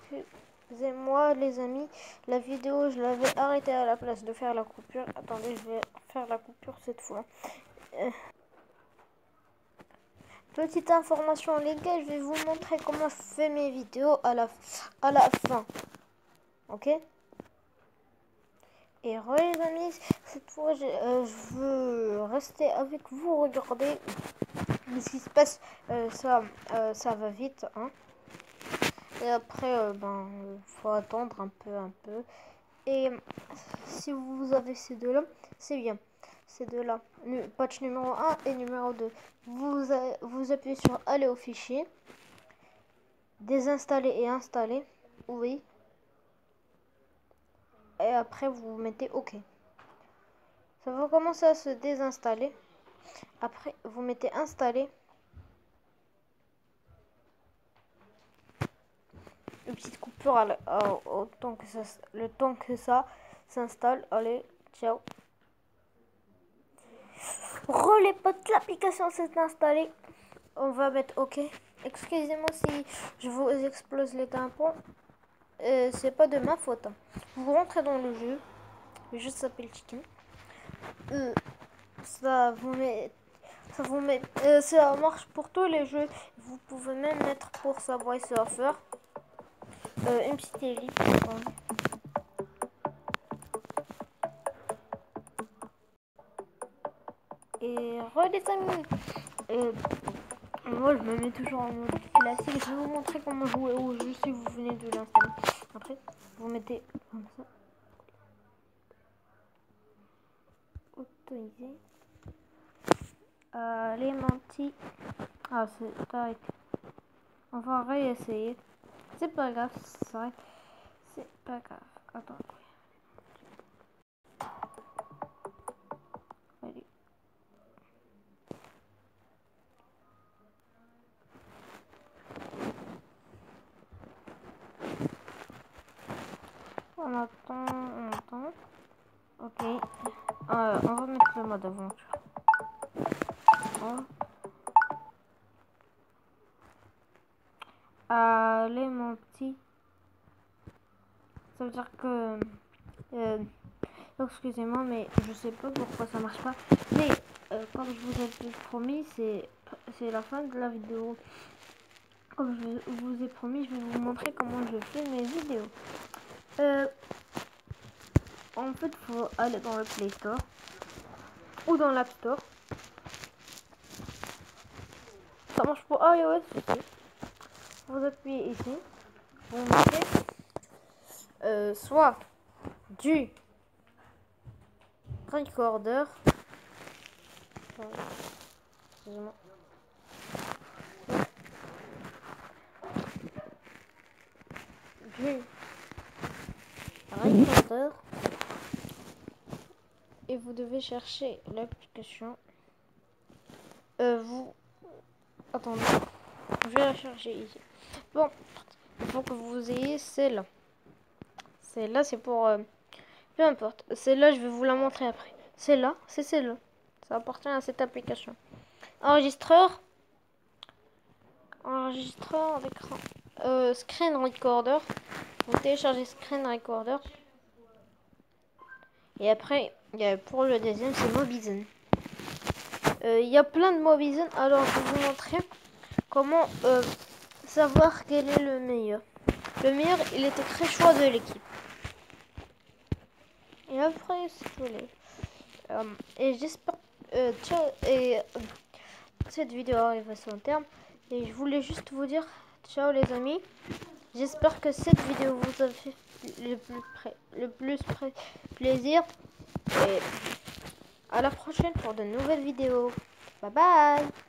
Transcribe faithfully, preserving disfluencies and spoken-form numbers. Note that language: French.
excusez-moi les amis, la vidéo je l'avais arrêtée à la place de faire la coupure. Attendez, je vais faire la coupure cette fois. Euh, petite information les gars, je vais vous montrer comment je fais mes vidéos à la, à la fin. Ok? Et re les amis, cette fois je, euh, je veux rester avec vous, regardez ce qui se passe, euh, ça, euh, ça va vite, hein. Et après, euh, ben, faut attendre un peu, un peu. Et si vous avez ces deux-là, c'est bien. Ces deux-là, patch numéro un et numéro deux. Vous, vous appuyez sur aller au fichier, désinstaller et installer, oui. Et après, vous mettez OK. Ça va commencer à se désinstaller. Après, vous mettez installer. Une petite coupure à la, à, au temps que ça, le temps que ça s'installe. Allez, ciao. Relais potes, l'application s'est installée. On va mettre OK. Excusez-moi si je vous explose les tympans. Euh, c'est pas de ma faute. Vous rentrez dans le jeu. Le jeu s'appelle Chicken. Euh, ça vous met, ça vous met, euh, ça marche pour tous les jeux. Vous pouvez même mettre pour Subway Surfer. Euh, une petite élite. Et re les amis. Euh, moi je me mets toujours en mode classique. Je vais vous montrer comment jouer au jeu si vous venez de l'installer. Après vous mettez comme ça. Autoriser. Allez mon petit. Ah c'est arrêté. On va réessayer. C'est pas grave, ça. C'est pas grave. Attends. Allez. On attend, on attend. Ok. Euh, on va mettre le mode aventure. Oh. Allez mon petit. Ça veut dire que... Euh, excusez-moi, mais je sais pas pourquoi ça marche pas. Mais euh, comme je vous ai promis, c'est c'est la fin de la vidéo. Comme je vous ai promis, je vais vous montrer comment je fais mes vidéos. Euh, en fait, il faut aller dans le Play Store ou dans l'App Store. Ça marche pour iOS aussi. Vous appuyez ici. Vous mettez euh, soit du recorder. Excusez-moi. Du recorder. Et vous devez chercher l'application. Euh, vous... Attendez. Je vais la chercher ici. Bon, il faut que vous ayez celle-là. Celle-là, c'est pour... Euh, peu importe. Celle-là, je vais vous la montrer après. Celle-là, c'est celle-là. Ça appartient à cette application. Enregistreur. Enregistreur d'écran. Euh, screen recorder. Vous téléchargez screen recorder. Et après, il y a pour le deuxième, c'est Mobizen. Euh, il y a plein de Mobizen. Alors, je vais vous montrer comment euh, savoir quel est le meilleur. Le meilleur, il était très choix de l'équipe. Et après, c'est tout les... Euh, et j'espère... Euh, ciao, et euh, cette vidéo arrive à son terme. Et je voulais juste vous dire, ciao les amis. J'espère que cette vidéo vous a fait le plus, près, le plus près plaisir. Et à la prochaine pour de nouvelles vidéos. Bye bye.